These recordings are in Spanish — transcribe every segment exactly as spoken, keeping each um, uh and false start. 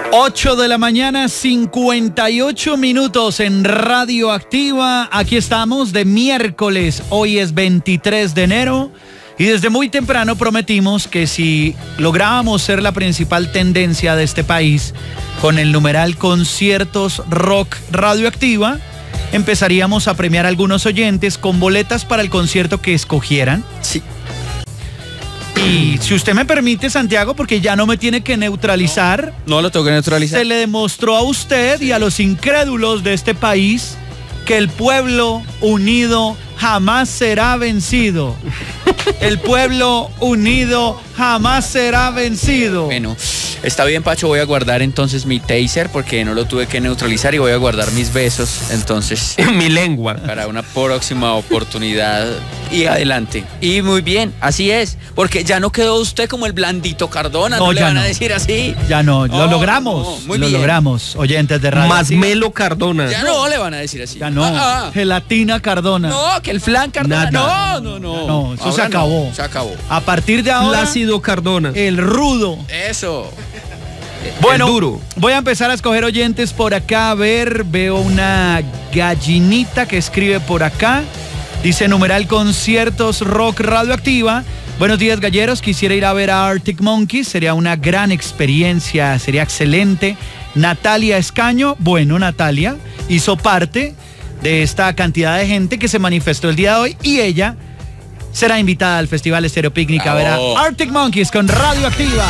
ocho de la mañana, cincuenta y ocho minutos en Radio Activa. Aquí estamos de miércoles. Hoy es veintitrés de enero. Y desde muy temprano prometimos que si lográbamos ser la principal tendencia de este país con el numeral Conciertos Rock Radioactiva, empezaríamos a premiar a algunos oyentes con boletas para el concierto que escogieran. Sí. Y si usted me permite, Santiago, porque ya no me tiene que neutralizar. No, no lo tengo que neutralizar. Se le demostró a usted y a los incrédulos de este país que el pueblo unido jamás será vencido. El pueblo unido jamás será vencido. Bueno, está bien, Pacho, voy a guardar entonces mi taser porque no lo tuve que neutralizar y voy a guardar mis besos, entonces... mi lengua. Para una próxima oportunidad y adelante. Y muy bien, así es, porque ya no quedó usted como el blandito Cardona, no, no le van no. a decir así. Ya no, lo oh, logramos, no, muy lo bien. logramos, oyentes de radio. Más Melo Cardona. Ya no le van a decir así. Ya no, ah, ah. Gelatina Cardona. No, que el flan Cardona. Nada. No, no, no. No, eso ahora se acabó. No, se acabó. A partir de ahora, Plácido Cardona. El rudo. Eso. Bueno, duro. Voy a empezar a escoger oyentes por acá. A ver, veo una gallinita que escribe por acá. Dice numeral Conciertos Rock Radioactiva. Buenos días, galleros. Quisiera ir a ver a Arctic Monkeys. Sería una gran experiencia, sería excelente. Natalia Escaño. Bueno, Natalia hizo parte de esta cantidad de gente que se manifestó el día de hoy y ella será invitada al Festival Estéreo Picnic a ver a Arctic Monkeys con Radioactiva.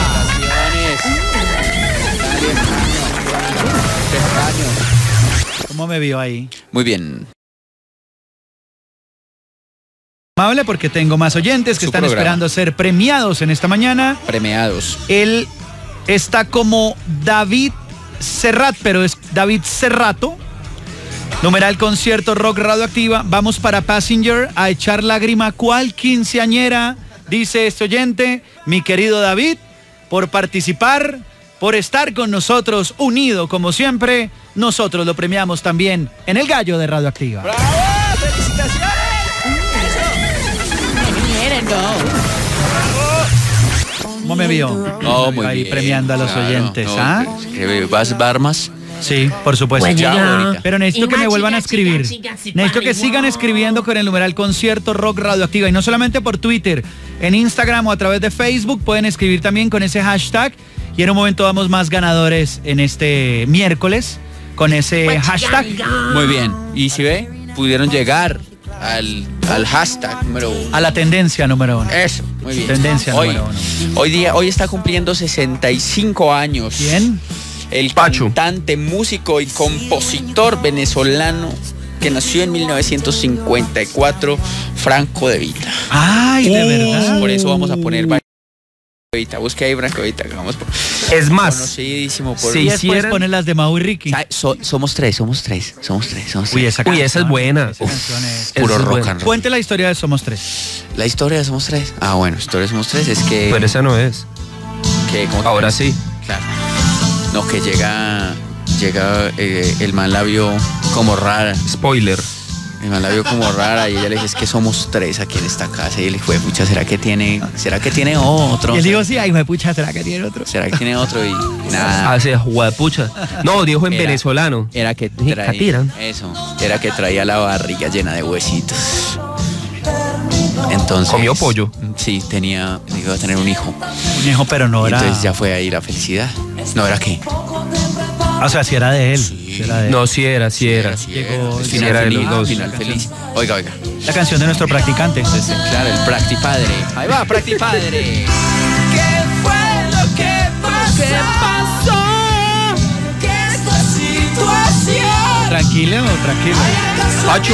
¿Cómo me vio ahí? Muy bien. Amable porque tengo más oyentes que Su están programa. esperando ser premiados en esta mañana. Premiados. Él está como David Serrat, pero es David Serrato. Numeral Concierto Rock Radioactiva. Vamos para Passenger a echar lágrima. ¿Cuál quinceañera? Dice este oyente, mi querido David, por participar, por estar con nosotros unido como siempre. Nosotros lo premiamos también en el Gallo de Radioactiva. ¡Bravo! ¡Felicitaciones! ¿Cómo me vio? No, muy ahí bien, premiando a los claro, oyentes, no, ¿ah? ¿Vas Barmas? Sí, por supuesto. Bueno, ya, ya. pero necesito Y que más me vuelvan chicas, a escribir. chicas, chicas, Necesito que sigan escribiendo con el numeral Concierto Rock Radioactiva. Y no solamente por Twitter, en Instagram o a través de Facebook pueden escribir también con ese hashtag. Y en un momento damos más ganadores en este miércoles con ese Pues hashtag. Muy bien. Y si ve, pudieron llegar al, al hashtag número uno. A la tendencia número uno. Eso, muy bien. Tendencia hoy, número uno. Hoy día, hoy está cumpliendo sesenta y cinco años. ¿Quién? El Pacho. cantante, músico y compositor venezolano que nació en mil novecientos cincuenta y cuatro, Franco De Vita. Ay, de verdad. Por eso vamos a poner Franco De Vita. Busque ahí Franco De Vita. Que vamos por... Es más, conocidísimo por... si Y después hicieran- ponen las de Mau y Ricky. So- somos tres, somos tres, somos tres, somos Uy, tres. esa, Uy, esa es buena. Esa canción es- Puro esa es rock buena. and roll. Cuente la historia de Somos Tres. La historia de Somos Tres. Ah, bueno, historia de Somos Tres es que... pero esa no es. que ¿cómo te Ahora parece? sí. Claro. No, que llega... Llega eh, el man la vio como rara. Spoiler. El man la vio como rara y ella le dice, es que somos tres aquí en esta casa. Y él dijo, pucha, ¿será que tiene, será que tiene otro? Y él dijo, sí, ay, me pucha, ¿será que tiene otro? ¿Será que tiene otro? Y nada. Hace huepucha. No, dijo en Era- venezolano. Era que Dije, traía, "Catiran". eso, era que traía la barriga llena de huesitos. Entonces... ¿Comió pollo? Sí, tenía, iba a tener un hijo. Un hijo, pero no Y era... entonces ya fue ahí la felicidad. ¿No era qué? O sea, si era de él. Sí. si era de él. No, sí era, sí era. Sí, Llegó- el sí final era de feliz, los dos. final feliz. Oiga, oiga. La canción de nuestro practicante. Entonces, claro, el practipadre. Ahí va, practipadre. ¿Qué fue lo que pasó? ¿Qué pasó? ¿Qué esta situación? Tranquilo, tranquilo. Pacho,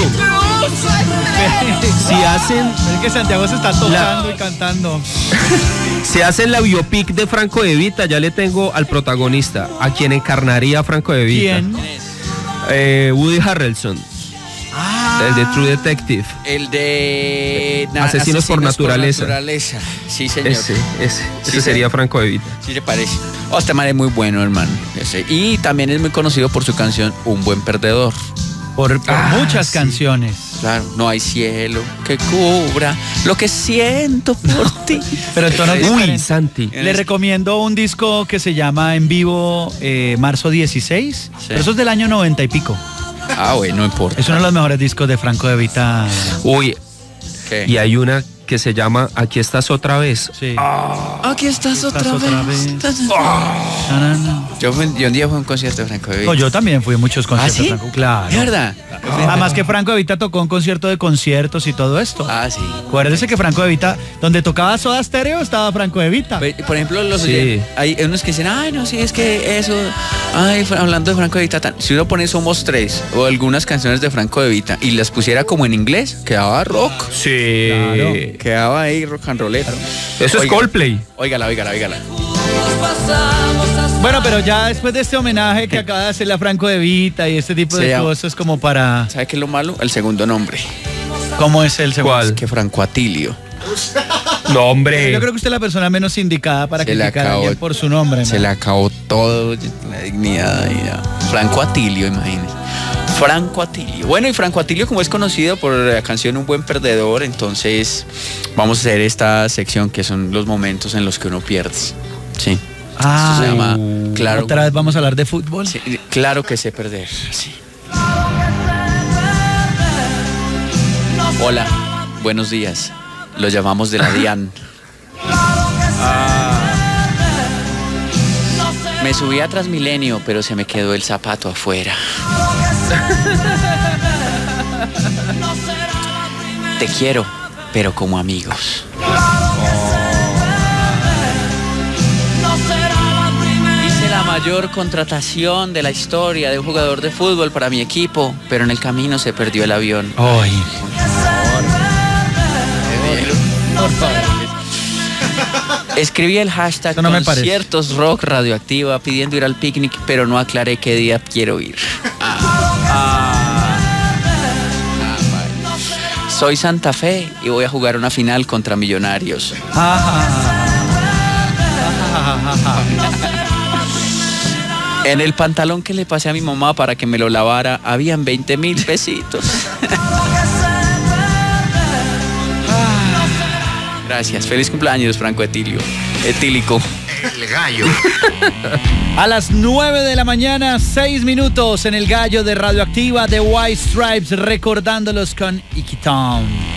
si hacen, Es que Santiago se está tocando y cantando. si hacen la biopic de Franco De Vita, ya le tengo al protagonista, a quien encarnaría a Franco De Vita. ¿Quién? Eh, Woody Harrelson, Ah, el de True Detective. El de na- Asesinos por naturaleza. naturaleza. Sí, señor. Ese, ese, Sí, ese sí. sería Franco De Vita. Sí le parece. Oh, este man es muy bueno, hermano. Ese. Y también es muy conocido por su canción Un Buen Perdedor. por, por Ah, muchas sí. canciones. claro. No hay cielo que cubra lo que siento por ti. Pero el tono es Uy, diferente. Santi. Le recomiendo un disco que se llama En Vivo eh, Marzo dieciséis. Sí. Pero eso es del año noventa y pico. Ah, bueno, no importa. Es uno de los mejores discos de Franco De Vita. Uy, ¿Qué? y hay una que se llama Aquí estás otra vez. Sí. Aquí estás, Estás otra, otra vez. vez. Na, na, na. Yo, fui- yo un día fui a un concierto de Franco De Vita. No, yo también fui a muchos ¿Ah, conciertos sí? de Franco. Claro. ¿De verdad? Además que Franco De Vita tocó un concierto de conciertos y todo esto. Ah, sí. Acuérdese que Franco De Vita, donde tocaba Soda Stereo, estaba Franco De Vita. Pe- Por ejemplo, los Sí. oye- hay unos que dicen, ay, no, sí, es que eso, ay, fra- hablando de Franco De Vita, tan- si uno pone Somos Tres o algunas canciones de Franco De Vita y las pusiera como en inglés, quedaba rock. Sí. Claro. Quedaba ahí rock and rollero. Eso es Oiga. Coldplay. Óigala, óigala, óigala. Bueno, pero ya después de este homenaje que acaba de hacerle a Franco De Vita y este tipo de Se llama- cosas como para... ¿Sabe qué es lo malo? El segundo nombre. ¿Cómo es el segundo? ¿Cuál? Que Franco Atilio. No, hombre. Yo creo que usted es la persona menos indicada para Se le criticar a acabó- alguien por su nombre. ¿no? Se le acabó todo, la dignidad ahí ya. Franco Atilio, imagínese. Franco Atilio. Bueno, y Franco Atilio, como es conocido por la canción Un Buen Perdedor, entonces vamos a hacer esta sección que son los momentos en los que uno pierde. Sí. Ah, Esto se llama Claro. Otra vez vamos a hablar de fútbol. Sí, claro que sé perder. Sí. Hola, buenos días. Lo llamamos de la DIAN. Me subí a Transmilenio, pero se me quedó el zapato afuera. Te quiero, pero como amigos. Hice la mayor contratación de la historia de un jugador de fútbol para mi equipo, pero en el camino se perdió el avión. Ay, Por favor. Escribí el hashtag Eso no me parece. conciertos rock radioactiva pidiendo ir al picnic, pero no aclaré qué día quiero ir. Ah. Ah. Ah, vale. Soy Santa Fe y voy a jugar una final contra Millonarios. En el pantalón que le pasé a mi mamá para que me lo lavara, habían veinte mil pesitos. Gracias. Feliz cumpleaños, Franco Etilio. Etílico. El gallo. A las nueve de la mañana, seis minutos en el gallo de Radioactiva de White Stripes, recordándolos con Icky Town.